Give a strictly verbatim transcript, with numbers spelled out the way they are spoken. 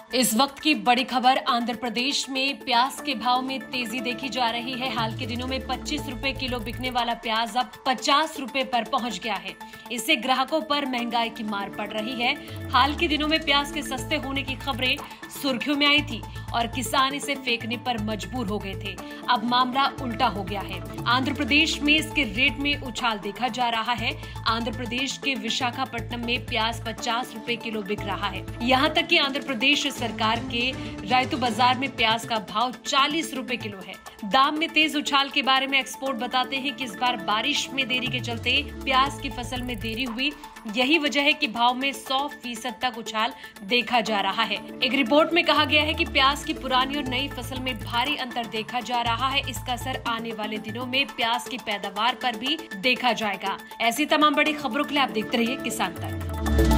इस वक्त की बड़ी खबर आंध्र प्रदेश में प्याज के भाव में तेजी देखी जा रही है। हाल के दिनों में पच्चीस रुपए किलो बिकने वाला प्याज अब पचास रुपए पर पहुंच गया है। इससे ग्राहकों पर महंगाई की मार पड़ रही है। हाल के दिनों में प्याज के सस्ते होने की खबरें सुर्खियों में आई थी और किसान इसे फेंकने पर मजबूर हो गए थे। अब मामला उल्टा हो गया है। आंध्र प्रदेश में इसके रेट में उछाल देखा जा रहा है। आंध्र प्रदेश के विशाखापट्टनम में प्याज पचास रुपए किलो बिक रहा है। यहाँ तक कि आंध्र प्रदेश सरकार के रायतू बाजार में प्याज का भाव चालीस रुपए किलो है। दाम में तेज उछाल के बारे में एक्सपोर्ट बताते हैं कि इस बार बारिश में देरी के चलते प्याज की फसल में देरी हुई। यही वजह है कि भाव में सौ फीसद तक उछाल देखा जा रहा है। एक रिपोर्ट में कहा गया है कि प्याज की पुरानी और नई फसल में भारी अंतर देखा जा रहा है। इसका असर आने वाले दिनों में प्याज की पैदावार पर भी देखा जाएगा। ऐसी तमाम बड़ी खबरों के लिए आप देखते रहिए किसान तक।